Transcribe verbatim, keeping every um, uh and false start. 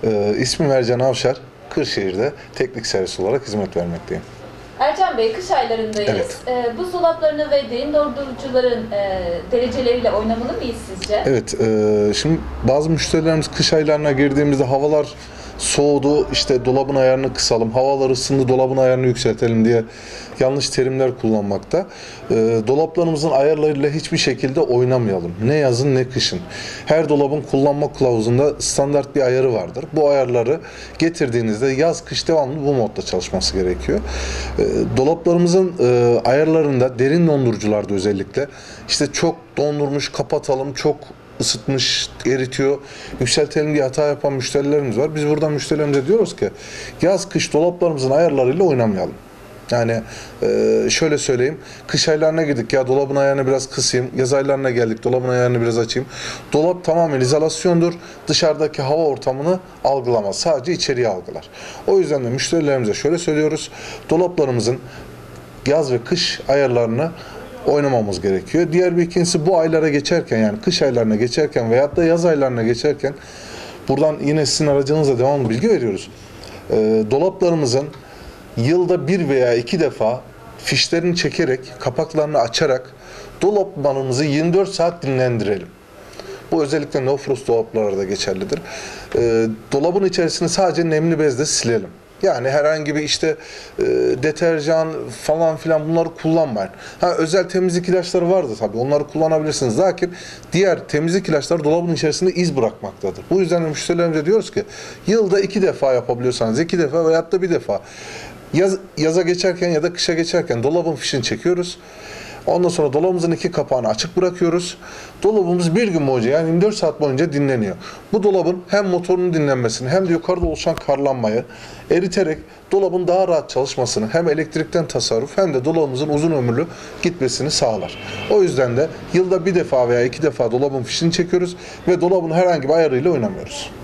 Ee, ismim Ercan Avşar, Kırşehir'de teknik servis olarak hizmet vermekteyim. Ercan Bey, kış aylarındayız. Evet. E, buzdolaplarını ve derin dondurucuların e, dereceleriyle oynamalı mıyız sizce? Evet, e, şimdi bazı müşterilerimiz kış aylarına girdiğimizde havalar soğudu, işte dolabın ayarını kısalım, havalar ısındı, dolabın ayarını yükseltelim diye yanlış terimler kullanmakta. E, dolaplarımızın ayarlarıyla hiçbir şekilde oynamayalım. Ne yazın ne kışın. Her dolabın kullanma kılavuzunda standart bir ayarı vardır. Bu ayarları getirdiğinizde yaz kış devamlı bu modda çalışması gerekiyor. E, dolaplarımızın e, ayarlarında derin dondurucularda özellikle işte çok dondurmuş kapatalım, çok ısıtmış, eritiyor, yükseltelim diye hata yapan müşterilerimiz var. Biz buradan müşterilerimize diyoruz ki yaz kış dolaplarımızın ayarlarıyla oynamayalım. Yani e, şöyle söyleyeyim, kış aylarına girdik ya dolabın ayarını biraz kısayım, yaz aylarına geldik dolabın ayarını biraz açayım. Dolap tamamen izolasyondur, dışarıdaki hava ortamını algılamaz, sadece içeriği algılar. O yüzden de müşterilerimize şöyle söylüyoruz, dolaplarımızın yaz ve kış ayarlarını oynamamız gerekiyor. Diğer bir ikincisi bu aylara geçerken yani kış aylarına geçerken veyahut da yaz aylarına geçerken buradan yine sizin aracınızla devamlı bilgi veriyoruz. E, dolaplarımızın yılda bir veya iki defa fişlerini çekerek, kapaklarını açarak dolaplarımızı yirmi dört saat dinlendirelim. Bu özellikle no frost dolaplarda geçerlidir. E, dolabın içerisini sadece nemli bezle silelim. Yani herhangi bir işte e, deterjan falan filan bunları kullanmayın. Ha, özel temizlik ilaçları vardır tabii. Onları kullanabilirsiniz. Lakin diğer temizlik ilaçları dolabın içerisinde iz bırakmaktadır. Bu yüzden de müşterilerimize diyoruz ki yılda iki defa yapabiliyorsanız iki defa veyahut da bir defa yaz, yaza geçerken ya da kışa geçerken dolabın fişini çekiyoruz. Ondan sonra dolabımızın iki kapağını açık bırakıyoruz. Dolabımız bir gün boyunca yani yirmi dört saat boyunca dinleniyor. Bu dolabın hem motorunun dinlenmesini hem de yukarıda oluşan karlanmayı eriterek dolabın daha rahat çalışmasını hem elektrikten tasarruf hem de dolabımızın uzun ömürlü gitmesini sağlar. O yüzden de yılda bir defa veya iki defa dolabın fişini çekiyoruz ve dolabın herhangi bir ayarıyla oynamıyoruz.